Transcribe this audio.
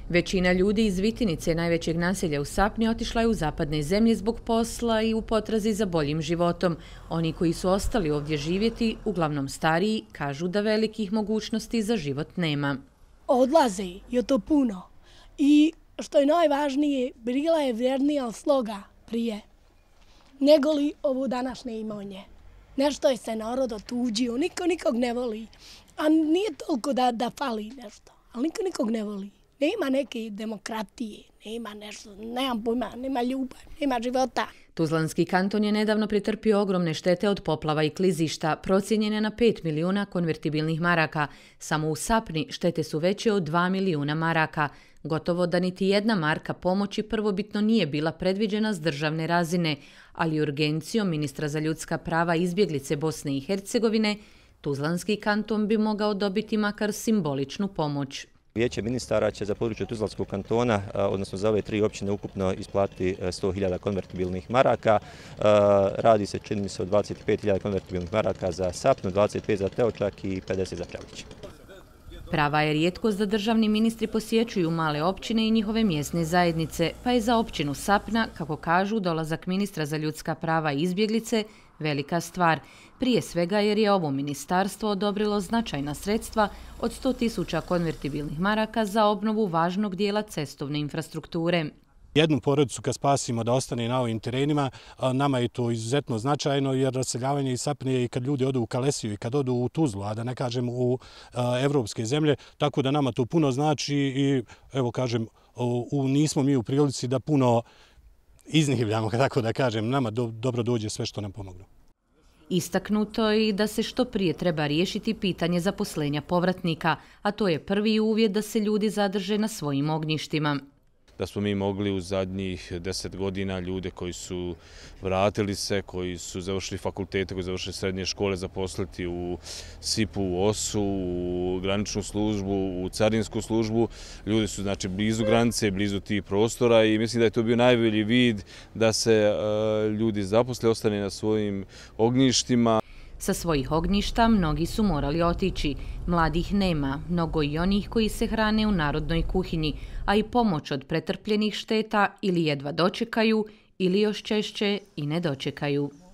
Većina ljudi iz Vitinice, najvećeg naselja u Sapni, otišla je u zapadne zemlje zbog posla i u potrazi za boljim životom. Oni koji su ostali ovdje živjeti, uglavnom stariji, kažu da velikih mogućnosti za život nema. Odlaze, je to puno. I što je najvažnije, bila je vjernija sloga prije, nego li ovo današnje imonje. Nešto je se narod otuđio, niko nikog ne voli. A nije toliko da fali nešto, ali niko nikog ne voli. Nema neke demokratije, nema nešto, nemam pojma, nema ljubav, nema života. Tuzlanski kanton je nedavno pretrpio ogromne štete od poplava i klizišta, procijenjene na 5 milijuna konvertibilnih maraka. Samo u Sapni štete su veće od 2 milijuna maraka. Gotovo da niti jedna marka pomoći prvobitno nije bila predviđena s državne razine, ali urgencijom ministra za ljudska prava i izbjeglice Bosne i Hercegovine, Tuzlanski kanton bi mogao dobiti makar simboličnu pomoć. Vijeće ministara će za područje Tuzlanskog kantona, odnosno za ove 3 općine, ukupno isplatiti 100.000 konvertibilnih maraka. Radi se, čini mi se, o 25.000 konvertibilnih maraka za Sapnu, 25 za Teočak i 50 za Prelić. Prava je rijetkost da državni ministri posjećuju male općine i njihove mjesne zajednice, pa je za općinu Sapna, kako kažu, dolazak ministra za ljudska prava i izbjeglice velika stvar. Prije svega jer je ovo ministarstvo odobrilo značajna sredstva od 100.000 konvertibilnih maraka za obnovu važnog dijela cestovne infrastrukture. Jednu porodicu kad spasimo da ostane na ovim terenima, nama je to izuzetno značajno jer raseljavanje iz Sapne i kad ljudi odu u Kalesiju i kad odu u Tuzlu, a da ne kažem u evropske zemlje, tako da nama to puno znači i evo kažem, nismo mi u prilici da puno iznivljamo, tako da kažem, nama dobro dođe sve što nam pomognu. Istaknuto je i da se što prije treba riješiti pitanje zaposlenja povratnika, a to je prvi uvjet da se ljudi zadrže na svojim ognjištima. Da smo mi mogli u zadnjih 10 godina ljude koji su vratili se, koji su završili fakultete, koji su završili srednje škole, zaposliti u SIP-u, u OS-u, u graničnu službu, u carinsku službu. Ljudi su znači blizu granice, blizu tih prostora i mislim da je to bio najbolji vid da se ljudi zaposle, ostane na svojim ognjištima. Sa svojih ognjišta mnogi su morali otići. Mladih nema, mnogo i onih koji se hrane u narodnoj kuhinji, a i pomoć od pretrpljenih šteta ili jedva dočekaju ili još češće i ne dočekaju.